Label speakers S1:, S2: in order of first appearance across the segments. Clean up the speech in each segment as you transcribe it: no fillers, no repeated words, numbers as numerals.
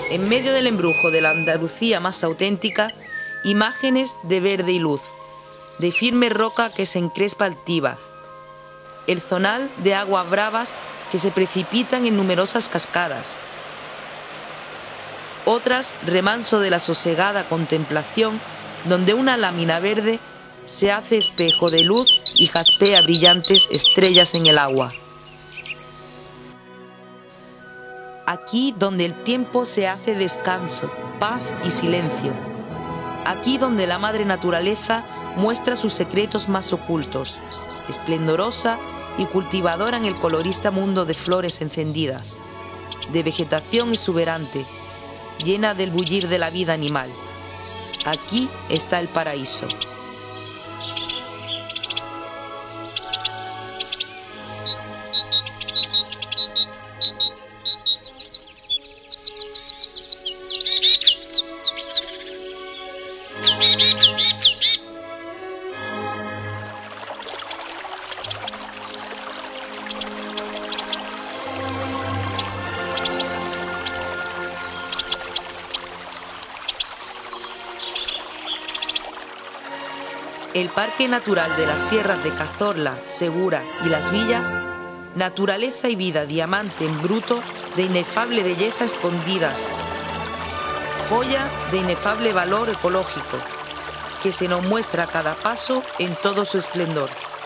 S1: en medio del embrujo de la Andalucía más auténtica, imágenes de verde y luz, de firme roca que se encrespa altiva, el zonal de aguas bravas que se precipitan en numerosas cascadas, otras remanso de la sosegada contemplación donde una lámina verde se hace espejo de luz y jaspea brillantes estrellas en el agua. Aquí donde el tiempo se hace descanso, paz y silencio. Aquí donde la madre naturaleza muestra sus secretos más ocultos, esplendorosa y cultivadora en el colorista mundo de flores encendidas, de vegetación exuberante, llena del bullir de la vida animal. Aquí está el paraíso. El Parque Natural de las Sierras de Cazorla, Segura y Las Villas, naturaleza y vida diamante en bruto de inefable belleza escondidas, joya de inefable valor ecológico, que se nos muestra a cada paso en todo su esplendor.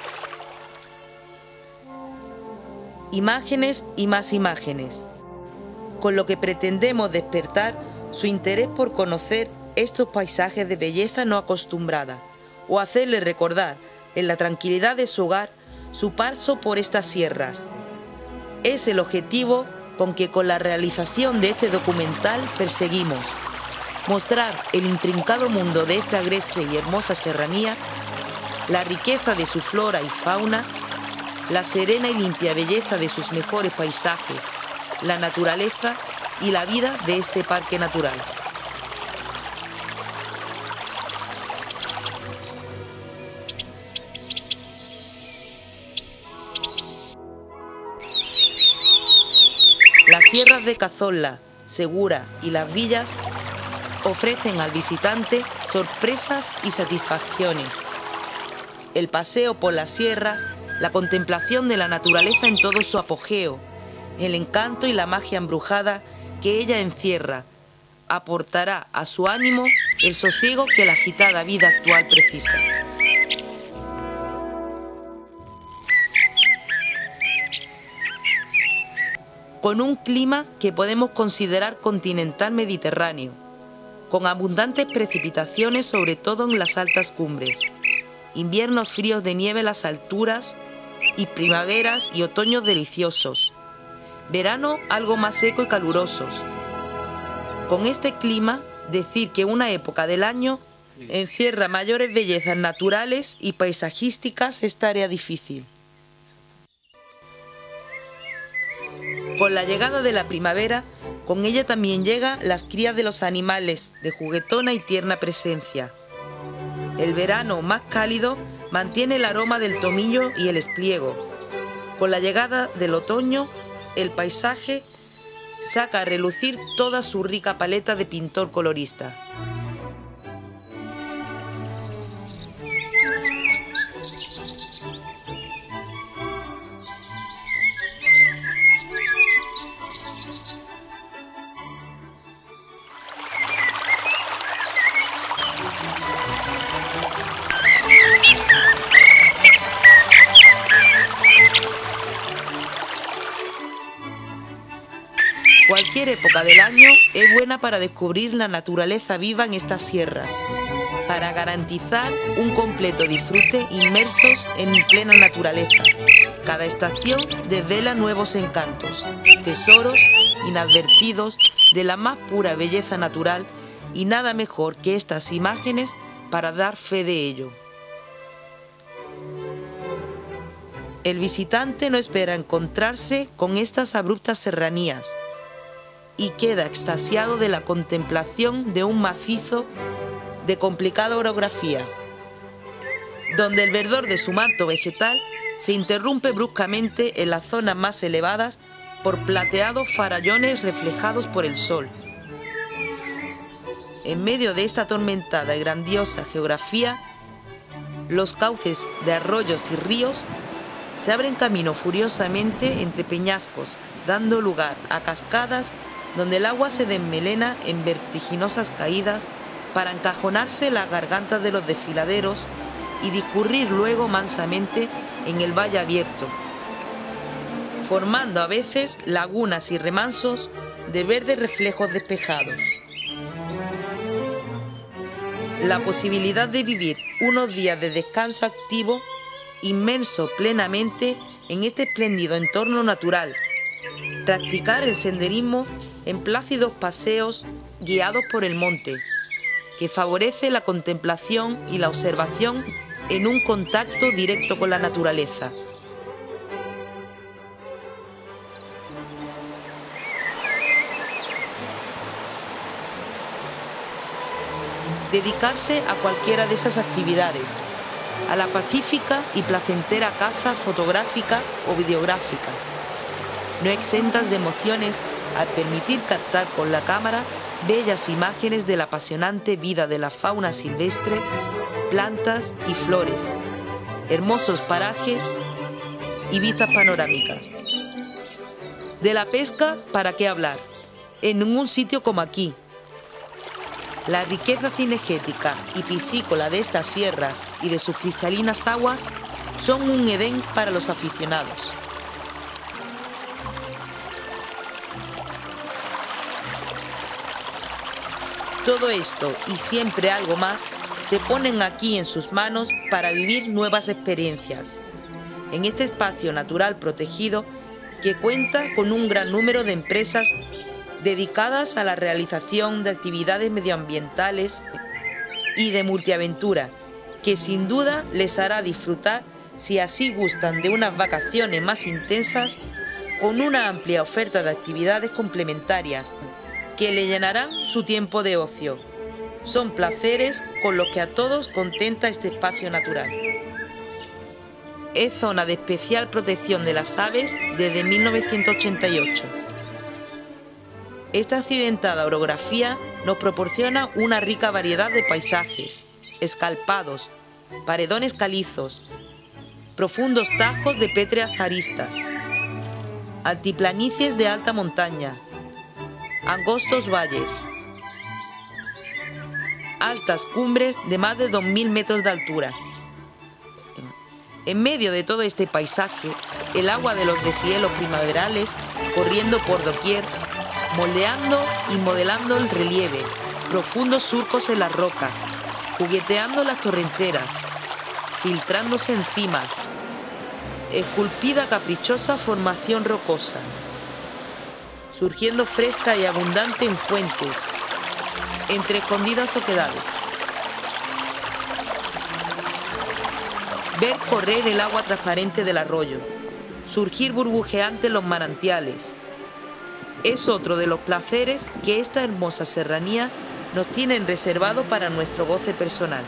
S1: Imágenes y más imágenes, con lo que pretendemos despertar su interés por conocer estos paisajes de belleza no acostumbrada, o hacerle recordar, en la tranquilidad de su hogar, su paso por estas sierras. Es el objetivo con que con la realización de este documental perseguimos mostrar el intrincado mundo de esta agreste y hermosa serranía, la riqueza de su flora y fauna, la serena y limpia belleza de sus mejores paisajes, la naturaleza y la vida de este parque natural. Las sierras de Cazorla, Segura y Las Villas ofrecen al visitante sorpresas y satisfacciones. El paseo por las sierras, la contemplación de la naturaleza en todo su apogeo, el encanto y la magia embrujada que ella encierra, aportará a su ánimo el sosiego que la agitada vida actual precisa. Con un clima que podemos considerar continental mediterráneo, con abundantes precipitaciones sobre todo en las altas cumbres, inviernos fríos de nieve en las alturas y primaveras y otoños deliciosos, verano algo más seco y calurosos. Con este clima, decir que una época del año encierra mayores bellezas naturales y paisajísticas es tarea difícil. Con la llegada de la primavera, con ella también llegan las crías de los animales de juguetona y tierna presencia. El verano más cálido mantiene el aroma del tomillo y el espliego. Con la llegada del otoño, el paisaje saca a relucir toda su rica paleta de pintor colorista. Cualquier época del año es buena para descubrir la naturaleza viva en estas sierras, para garantizar un completo disfrute inmersos en plena naturaleza. Cada estación desvela nuevos encantos, tesoros inadvertidos de la más pura belleza natural y nada mejor que estas imágenes para dar fe de ello. El visitante no espera encontrarse con estas abruptas serranías y queda extasiado de la contemplación de un macizo de complicada orografía, donde el verdor de su manto vegetal se interrumpe bruscamente en las zonas más elevadas por plateados farallones reflejados por el sol, En medio de esta atormentada y grandiosa geografía, los cauces de arroyos y ríos se abren camino furiosamente entre peñascos, dando lugar a cascadas donde el agua se desmelena en vertiginosas caídas para encajonarse en las gargantas de los desfiladeros y discurrir luego mansamente en el valle abierto, formando a veces lagunas y remansos de verdes reflejos despejados. La posibilidad de vivir unos días de descanso activo, inmenso plenamente en este espléndido entorno natural, practicar el senderismo en plácidos paseos guiados por el monte, que favorece la contemplación y la observación en un contacto directo con la naturaleza. Dedicarse a cualquiera de esas actividades, a la pacífica y placentera caza fotográfica o videográfica, no exentas de emociones al permitir captar con la cámara bellas imágenes de la apasionante vida de la fauna silvestre, plantas y flores, hermosos parajes y vistas panorámicas. De la pesca, ¿para qué hablar? En ningún sitio como aquí. La riqueza cinegética y piscícola de estas sierras y de sus cristalinas aguas son un Edén para los aficionados. Todo esto y siempre algo más se ponen aquí en sus manos para vivir nuevas experiencias, en este espacio natural protegido que cuenta con un gran número de empresas dedicadas a la realización de actividades medioambientales y de multiaventura, que sin duda les hará disfrutar, si así gustan de unas vacaciones más intensas, con una amplia oferta de actividades complementarias que le llenarán su tiempo de ocio. Son placeres con los que a todos contenta este espacio natural. Es zona de especial protección de las aves desde 1988. Esta accidentada orografía nos proporciona una rica variedad de paisajes, escarpados, paredones calizos, profundos tajos de pétreas aristas, altiplanicies de alta montaña, angostos valles, altas cumbres de más de 2000 metros de altura. En medio de todo este paisaje, el agua de los deshielos primaverales corriendo por doquier, moldeando y modelando el relieve, profundos surcos en las rocas, jugueteando las torrenteras, filtrándose en cimas, esculpida caprichosa formación rocosa, surgiendo fresca y abundante en fuentes, entre escondidas oquedades. Ver correr el agua transparente del arroyo, surgir burbujeante en los manantiales, es otro de los placeres que esta hermosa serranía nos tiene reservado para nuestro goce personal.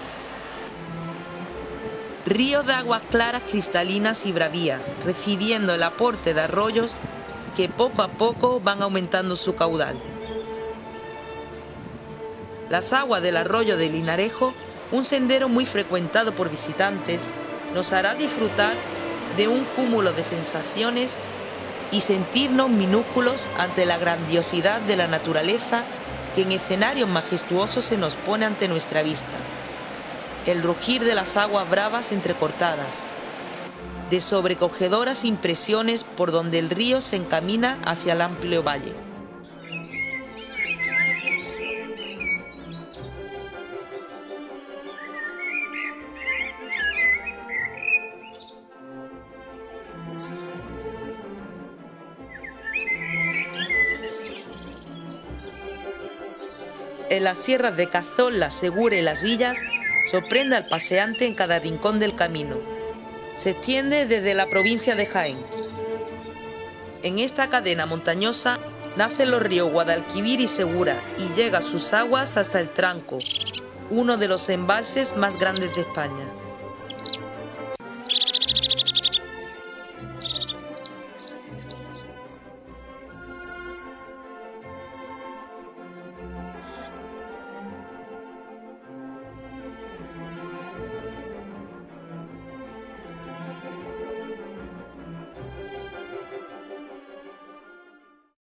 S1: Ríos de aguas claras, cristalinas y bravías, recibiendo el aporte de arroyos que poco a poco van aumentando su caudal. Las aguas del arroyo de Linarejo, un sendero muy frecuentado por visitantes, nos hará disfrutar de un cúmulo de sensaciones y sentirnos minúsculos ante la grandiosidad de la naturaleza que en escenarios majestuosos se nos pone ante nuestra vista. El rugir de las aguas bravas entrecortadas, de sobrecogedoras impresiones por donde el río se encamina hacia el amplio valle. En las sierras de Cazón, La Segura y Las Villas, sorprende al paseante en cada rincón del camino. Se extiende desde la provincia de Jaén. En esta cadena montañosa nacen los ríos Guadalquivir y Segura y llega sus aguas hasta el Tranco, uno de los embalses más grandes de España.